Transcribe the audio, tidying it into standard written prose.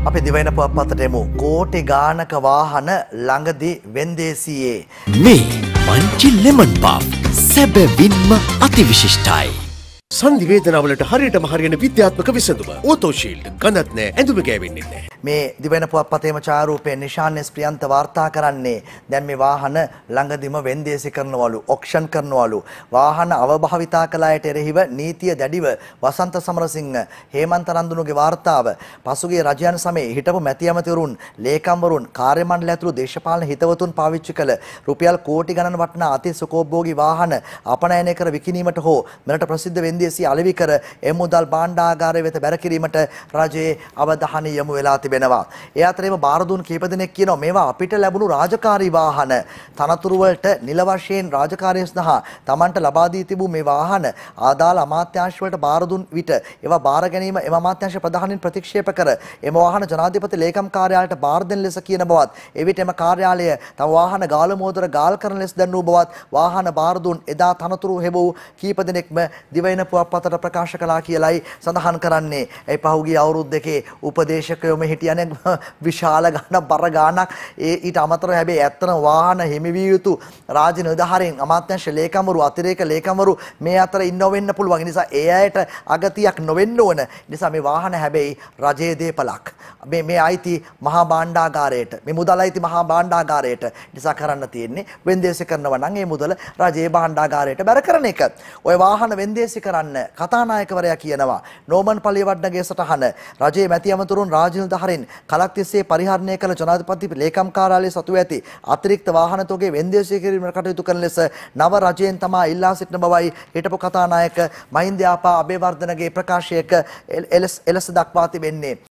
අපි දිවයින පුවත්පතට එමු. කෝටි ගානක වාහන ළඟදී වෙන්දේසියේ මේ මංචි ලෙමන් පාෆ් සැබවින්ම අතිවිශිෂ්ටයි. සංදිවේදනාවලට හරියටම හරියන විද්‍යාත්මක විසඳුම ඕතෝ ෂීල්ඩ් ගඳත් නෑ ඇඳුම ගෑවෙන්නේ නෑ. මේ දිවයින පුවත්පතේම ඡායාරූපයේ නිශාන්ස් ප්‍රියන්ත වාර්තා කරන්නේ දැන් මේ වාහන ළඟදිම වෙන්දේසි කරනවලු ඔක්ෂන් කරනවලු වාහන අවභාවිතා කළායට එරෙහිව නීතිය දැඩිව වසන්ත සමරසිංහ හේමන්ත නන්දුනුගේ වාර්තාව පසුගිය රජයන් සමයේ හිටපු මැති ඇමතිවරුන් ලේකම්වරුන් කාර්ය මණ්ඩල ඇතුළු දේශපාලන හිතවතුන් පාවිච්චි කළ රුපියල් කෝටි ගණන් වටිනා අති සුඛෝපභෝගී වාහන අපනයනය කර විකිණීමට හෝ මෙරට ප්‍රසිද්ධ වෙන්දේසි අලෙවි කර එමුදල් භාණ්ඩාගාරය වෙත බැර කිරීමට රජයේ අවධානය යොමු වෙලා තිබෙනවා. ඒ අතරේම බාර දුන් කීප දෙනෙක් කියනවා මේවා අපිට ලැබුණු රාජකාරී වාහන තනතුරු වලට නිල වශයෙන් රාජකාරිය සඳහා Tamanට ලබා දී තිබූ මේ වාහන ආදාළ අමාත්‍යාංශ වලට බාර දුන් විට ඒවා බාර ගැනීම එම අමාත්‍යාංශ ප්‍රධානීන් ප්‍රතික්ෂේප කර එම වාහන ජනාධිපති ලේකම් කාර්යාලයට බාර දෙන ලෙස කියන බවත් එවිට එම කාර්යාලය තම වාහන ගාල මෝදර ගාල් කරන ලෙස දැන්වූ බවත් වාහන බාර දුන් එදා තනතුරු හෙබවූ කීප දෙනෙක්ම දිවයින පුවත්පතට ප්‍රකාශ කළා කියලයි සඳහන් කරන්නේ. ඒ පහුගිය අවුරුදු දෙකේ උපදේශකයෝම හිටියනේ විශාල ගානක් බර ගානක් ඊට අමතරව හැබැයි ඇත්තන වාහන හිමි විය යුතු රාජ්‍ය නිලධාරීන් අමාත්‍යාංශ ලේකම්වරු අතිරේක ලේකම්වරු මේ අතර ඉන්නව වෙන්න පුළුවන්. ඒ නිසා ඒ අයට අගතියක් නොවෙන්න ඕන. නිසා මේ වාහන හැබැයි රජයේ දේපලක්. මේ අයිති මහා භාණ්ඩාගාරයට මේ මුදල අයිති මහා භාණ්ඩාගාරයට. නිසා කරන්න තියෙන්නේ වෙන්දේසි කරනවා නම් ඒ මුදල රජයේ භාණ්ඩාගාරයට බැර කරන එක. ඔය වාහන වෙන්දේසි කරන්න කතානායකවරයා කියනවා නෝමන් පලියවඩනගේ සටහන රජයේ මැති ඇමතුරුන් රාජ්‍ය නිලධාරීන් කලක් තිස්සේ පරිහරණය කළ ජනාධිපති ලේකම් කාර්යාලයේ සතු ඇති අතිරික්ත වාහන තෝගේ වෙන්දේසි කිරීමට කටයුතු කරන ලෙස නව රජයෙන් තමා ඉල්ලා සිටින බවයි හිටපු කතානායක මහින්ද යාපා අබේවර්ධනගේ ප්‍රකාශයක එලෙස දක්වා තිබෙන්නේ.